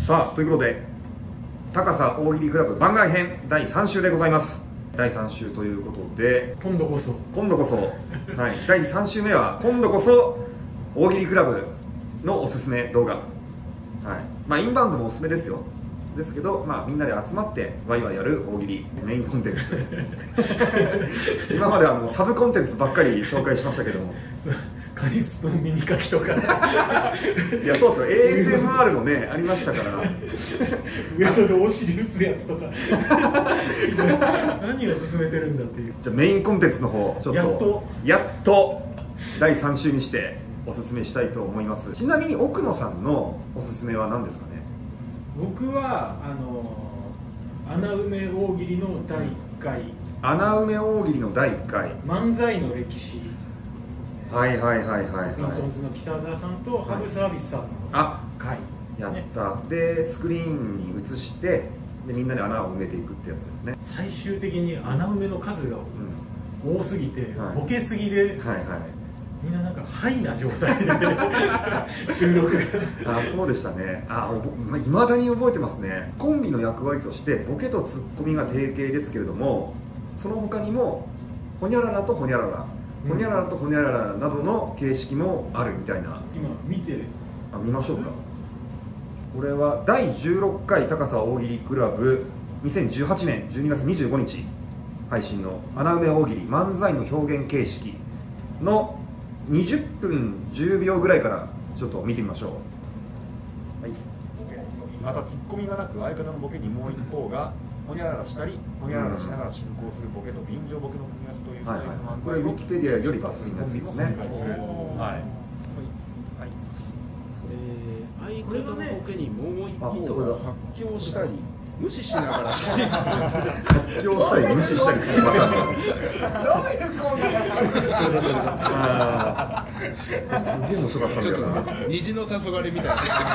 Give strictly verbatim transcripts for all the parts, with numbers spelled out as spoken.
さあということで高さ大喜利クラブ番外編だいさん週でございます。だいさん週ということで今度こそ今度こそ、はい、だいさん週目は今度こそ大喜利クラブのおすすめ動画、はい、まあインバウンドもおすすめですよ。ですけど、まあ、みんなで集まってワイワイやる大喜利メインコンテンツ今まではもうサブコンテンツばっかり紹介しましたけどもカニスプーン耳かきとかいやそうですよ エーエスエムアール もねありましたから上戸でお尻打つやつとか何を進めてるんだっていう。 じゃあメインコンテンツの方ちょっとやっとやっとだいさん週にしておすすめしたいと思います。ちなみに奥野さんのおすすめは何ですかね。 僕はあの穴埋め大喜利のだいいっかい穴埋め大喜利のだいいっかい漫才の歴史、 はいはいはいはいピンはいソンズの北澤さんとハブサービスさんのあ会やっね、 たでスクリーンに映してでみんなで穴を埋めていくってやつですね。 最終的に穴埋めの数がうん多すぎて、 はいボケすぎではいはいみんななんかハイな状態で収録があそうでしたね。あいまだに覚えてますね。コンビの役割としてボケとツッコミが定型ですけれども、その他にもホニャララとホニャララ、ホニャララとホニャララなどの形式もあるみたいな。 今見てあ見ましょうか。これはだいじゅうろっかい高さ大喜利クラブにせんじゅうはちねんじゅうにがつにじゅうごにち配信の穴埋め大喜利漫才の表現形式のにじゅっぷんじゅうびょうぐらいからちょっと見てみましょう。はい、またツッコミがなく相方のボケにもう一方がホニャララしたりホニャララしながら進行するボケと便乗ボケの組み合わせというスタイルの漫才をこれウィキペディアより抜粋のやつですね。はい相方のボケにもう一方が発狂したり無視しながら進行する発狂したり無視したりするパターンどういうコーナーすげえ面白かったんだよな。 虹の黄昏みたいな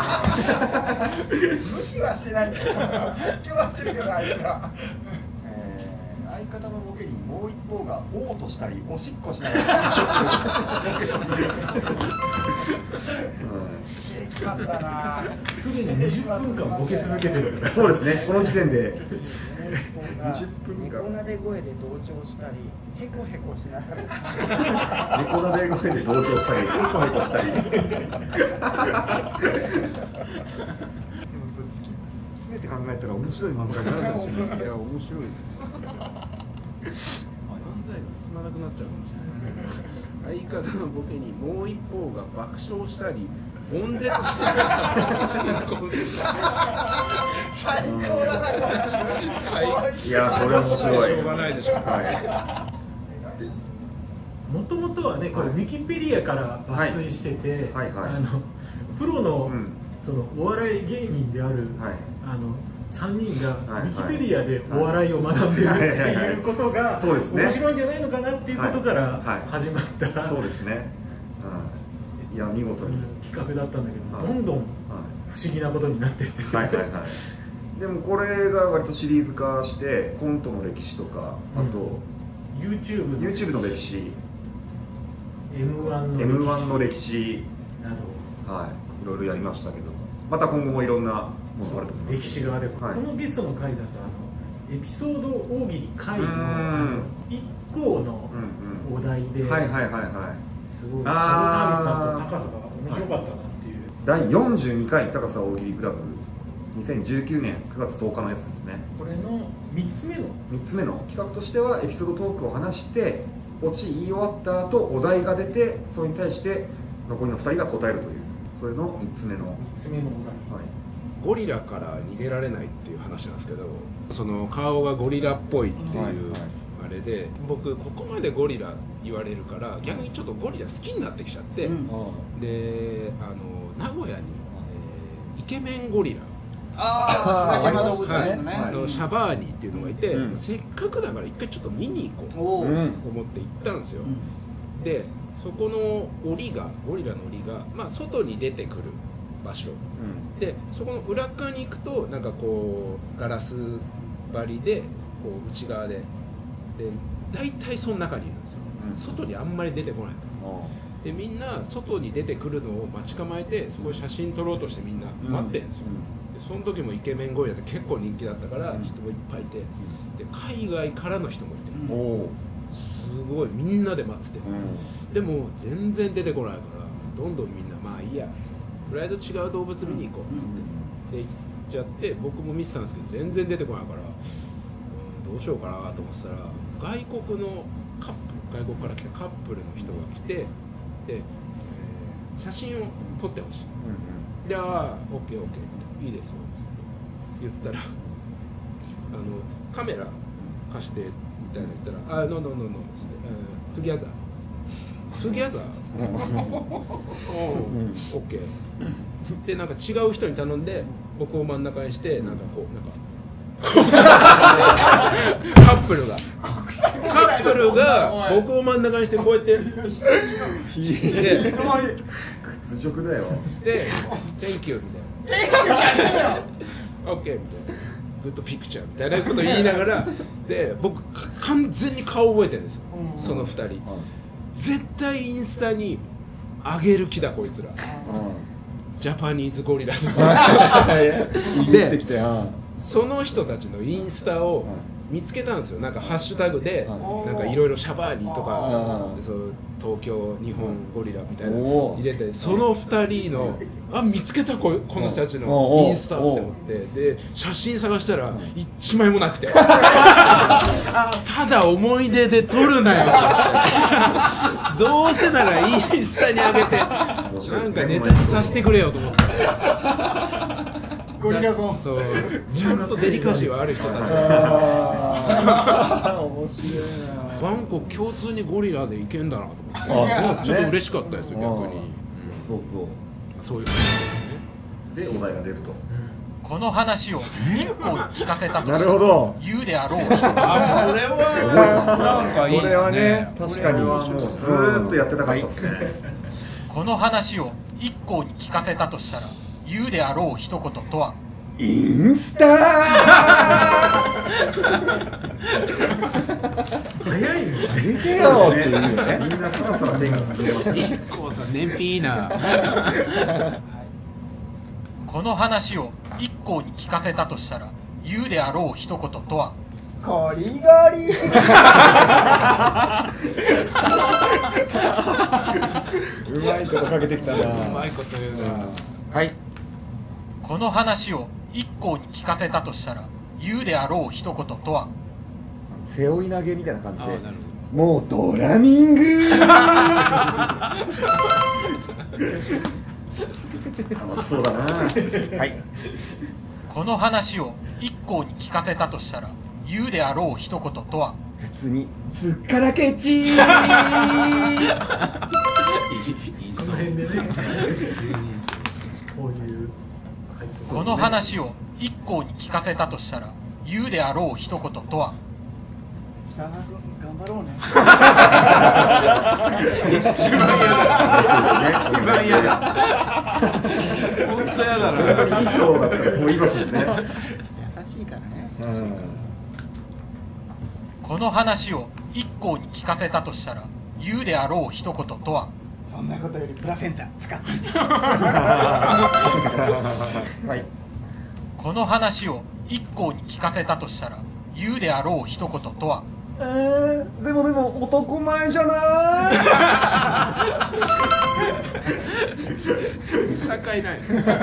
無視はしてないけど発狂はしてるけど相手が相方のボケにもう一方が嘔吐したりおしっこしながら決まったな。 すでににじゅっぷんかんボケ続けてるからそうですね、この時点でがにじゅっぷんかん猫なで声で同調したりヘコヘコしながら猫なで声で同調したりヘコヘコしたりでもそれ詰めて考えたら面白い漫画になるかもしれない。 いや面白いです漫才が進まなくなっちゃうかもしれないですけど相方のボケにもう一方が爆笑したり悶絶して最高だなこれ。 いやこれ面白い。 しょうがないでしょう。 もともとはねこれウィキペディアから抜粋してて、 はいはいはいあのプロの、 うんそのお笑い芸人である、 はい、 あのさんにんがウはいィキペディアでお笑いを学んでるっていうことがそうですね面白いんじゃないのかなっていうことからはい始まったそうですね、うん、いや見事に企画だったんだけど、 はいどんどんはい不思議なことになってってはいはいはいでもこれが割とシリーズ化してコントの歴史とかあと、 うん、YouTube の YouTube の歴史エムワン の歴史エムワン の歴史など、 はい、いろいろやりましたけどまた今後もいろんなものがあると思います。 歴史があれば、 はい、 このゲストの回だとあのエピソード大喜利回のいっこのお題で、 はいはいはいはいすごいサブサービスさんと高さが面白かったなっていう、 だいよんじゅうにかい高さ大喜利クラブにせんじゅうきゅうねんくがつとおかのやつですね。 これのみっつめのみっつめの企画としてはエピソードトークを話してオチ言い終わった後お題が出てそれに対して残りのふたりが答えるというそれのみっつめのみっつめのお題、 はい、 ゴリラから逃げられないっていう話なんですけどその顔がゴリラっぽいっていうあれで僕ここまでゴリラ言われるから逆にちょっとゴリラ好きになってきちゃって、うん、であの名古屋に、えー、イケメンゴリラあ東山動物園ね、のシャバーニっていうのがいて、うん、せっかくだから一回ちょっと見に行こうと思って行ったんですよ、うん、でそこの檻がゴリラの檻が、まあ、外に出てくる場所、うん、でそこの裏側に行くとなんかこうガラス張りでこう内側でで大体その中にいるんですよ、うん、外にあんまり出てこないと。でみんな外に出てくるのを待ち構えてそこで写真撮ろうとしてみんな待ってるんですよ、うんうん、 その時もイケメンゴリラって結構人気だったから人もいっぱいいて、で海外からの人もいて、すごいみんなで待ってて、でも全然出てこないからどんどんみんなまあいいや、とりあえず違う動物見に行こうっつってで行っちゃって、僕も見てたんですけど全然出てこないから、うん、どうしようかなと思ってたら、外国のカップル外国から来たカップルの人が来て、で、えー、写真を撮ってほしい、うん、で、ああオッケーオッケーいいですよっつって言ってたら、あのカメラ貸してみたいな言ったら、あ、ノーノーノーノーっつって、トゥギャザートゥギャザーオッケーで、なんか違う人に頼んで僕を真ん中にして、なんかこうなんかカップルがカップルが僕を真ん中にしてこうやってで屈辱だよで「Thank you」みたいな「OK」みたいな「グッドピクチャー」みたいなこと言いながらで、僕完全に顔覚えてるんですよ、そのふたり。絶対インスタに上げる気だこいつら、ジャパニーズゴリラで、その人たちのインスタを見つけたんですよ。なんかハッシュタグでなんかいろいろシャバーニとかそう東京日本ゴリラみたいな入れて、そのふたりのあ見つけたここの人たちのインスタって思って、で写真探したら一枚もなくてただ思い出で撮るなよどうせならインスタに上げてなんかネタにさせてくれよと思って。 ゴリラゾーン、 そうちゃんとデリカシーはある人たちが面白いな。 ワンコ共通にゴリラでいけんだなと思って、 あ、そうですね、 ちょっと嬉しかったですよ逆に。 そうそうそういう感じでお題が出ると、 この話を日光に聞かせたとなるほど言うであろうあ、これはなんかいいですね。 これはね、確かにもうずーっとやってたかったですね。 この話を一行に聞かせたとしたら言うであろう一言とは。 インスター早いね。 上げてよっていうね。みんなそろそろ手が進んでましたね。 一光さん燃費いいなこの話を一行に聞かせたとしたら言うであろう一言とは。 ゴリゴリうまいことかけてきたな。 うまいこと言うな。 はい。 この話を一行に聞かせたとしたら言うであろう一言とは。 背負い投げみたいな感じで。 あ、なるほど。 もうドラミング楽しそうだな。はい。 この話を一行に聞かせたとしたら言うであろう一言とは。 普通につっからけちーこの辺でね。こういうこの話を一行に聞かせたとしたら言うであろう一言とは。 頑張ろうね。 一番嫌だ。一番嫌だ。本当嫌だな。 そうだったらそう言いますよね。 優しいからね。 この話を一行に聞かせたとしたら言うであろう一言とは。 そんなことよりプラセンタ使ってはい。 この話を一行に聞かせたとしたら言うであろう一言とは。 えー、でもでも男前じゃない境ない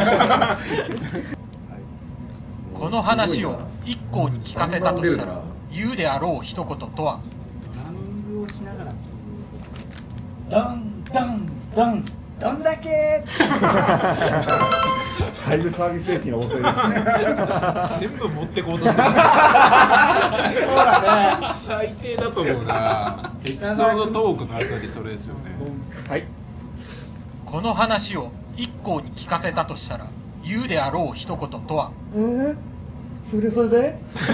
この話を一行に聞かせたとしたら言うであろう一言とは。 ドラミングをしながらドンドンドンどんだけタイムサービス駅の旺盛ですね。 全部持ってこうとしてる。最低だと思うな。エピソードトークのあたりそれですよね。 はい。 この話を一行に聞かせたとしたら言うであろう一言とは。 えー、それでそれで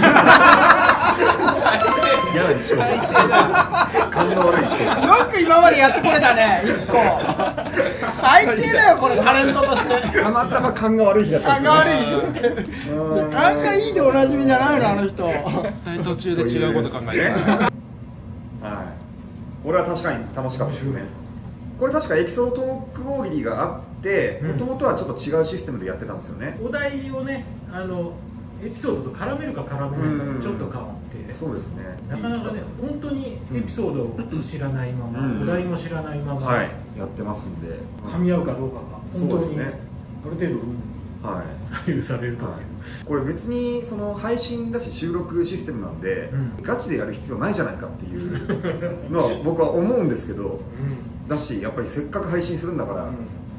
最低最低だ。 勘が悪いって。 よく今までやってこれたね、一個最低だよ、これタレントとしてたまたま勘が悪い日だったん勘ですが悪い勘がいいでおなじみじゃないの、あの人。 途中で違うこと考えてた。 はい。これは確かに楽しかったですね。これ確かエピソードトーク大喜利があってってもともとはちょっと違うシステムでやってたんですよね。 お題をねあのエピソードと絡めるか絡めないかでちょっと変わって、 そうですね、 なかなかね本当にエピソードを知らないまま、 うん、 お題も知らないまま、 はい、やってますんで噛み合うかどうかが本当に、ね、ある程度はい、 左右されると思う、はい、 これ別にその配信だし収録システムなんで、うん、ガチでやる必要ないじゃないかっていうのは僕は思うんですけど、うん、だしやっぱりせっかく配信するんだから、うん、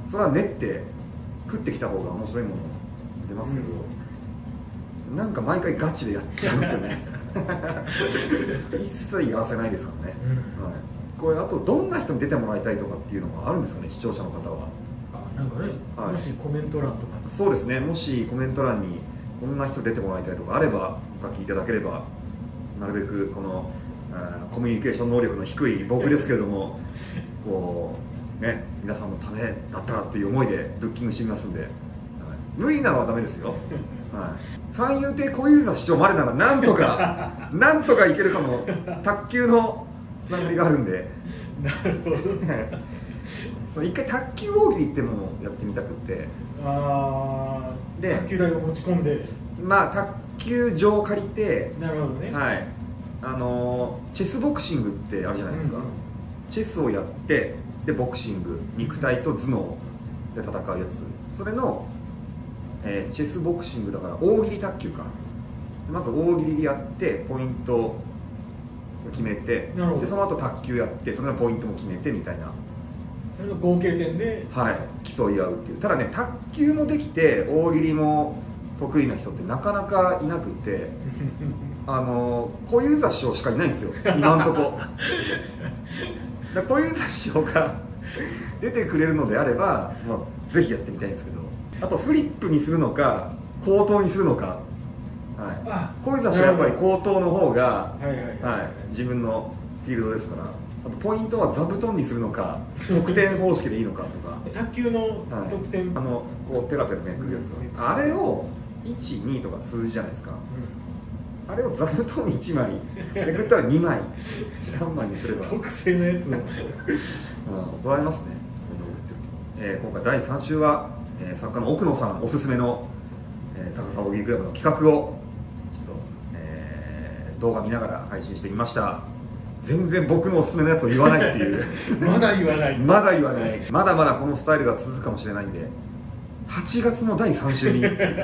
それは練って食ってきた方が面白いもの出ますけど、うん、なんか毎回ガチでやっちゃうんですよね一切やらせないですからね、うん、はい、これあとどんな人に出てもらいたいとかっていうのがあるんですかね、視聴者の方は。 なんかね、はい、もしコメント欄とか、 そうですね、もしコメント欄にこんな人出てもらいたいとかあればお書きいただければ、なるべくこのコミュニケーション能力の低い僕ですけれどもこうね、皆さんのためだったらっていう思いでブッキングしてみますんで、はい、無理なのはダメですよ、はい、三遊亭小遊三市長までならなんとかなんとかいけるかも、卓球のつながりがあるんでなるほど一回卓球大喜利ってものをやってみたくて、 あで卓球台を持ち込んで、 まあ卓球場を借りて、 なるほどね、 はい、あのチェスボクシングってあるじゃないですか、うんうん、チェスをやってでボクシング、肉体と頭脳で戦うやつ、それの、えー、チェスボクシングだから大喜利卓球か、まず大喜利でやってポイントを決めて、でその後卓球やってそれのポイントも決めてみたいな、 それの合計点で、 はい、競い合うっていう。ただね、卓球もできて大喜利も得意な人ってなかなかいなくてあの小遊三師匠しかいないんですよ今のところ小遊三師匠が出てくれるのであれば、まあ、ぜひやってみたいんですけど、あとフリップにするのか口頭にするのか、はい、小遊三師匠はやっぱり口頭の方が自分のフィールドですから、あとポイントは座布団にするのか得点方式でいいのかとか卓球の得点、 はい、あのこうペラペラめくるやつ、うん、あれをいち、にとか数字じゃないですか、うん、あれを座布団いちまいめくったらにまいさんまいにすれば特製のやつの、うん、 怒られますね、えー、今回だいさん週は、えー、作家の奥野さんおすすめの、えー、高さ大喜利クラブの企画をちょっと、えー、動画見ながら配信してみました。全然僕のおすすめのやつを言わないっていうまだ言わないまだ言わないまだまだこのスタイルが続くかもしれないんで、はちがつのだいさん週に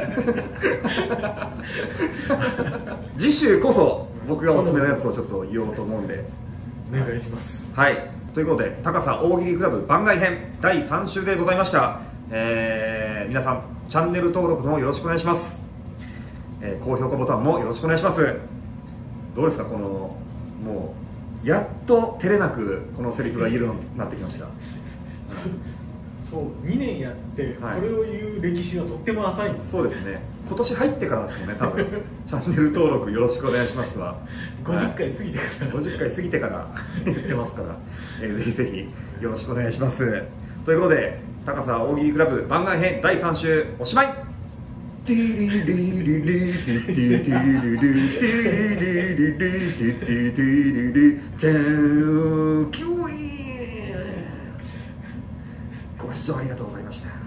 次週こそ僕がおすすめのやつをちょっと言おうと思うんでお願いします。 はい、ということで高さ大喜利クラブ番外編だいさん週でございました。えー、皆さんチャンネル登録の方よろしくお願いします、えー、高評価ボタンもよろしくお願いします。どうですか、このもうやっと照れなくこのセリフが言えるようになってきました、うん、 そうにねんやってこれを言う歴史はとっても浅いんです。 そうですね、今年入ってからですよね多分チャンネル登録よろしくお願いしますわごじゅっかい過ぎてからごじゅっかい過ぎてから言ってますから、えー、ぜひぜひよろしくお願いします。ということで高さ大喜利クラブ番外編だいさん週おしまい。ティリリリリティティティティリリティリリリリティティティリリテンキュイー。ご視聴ありがとうございました。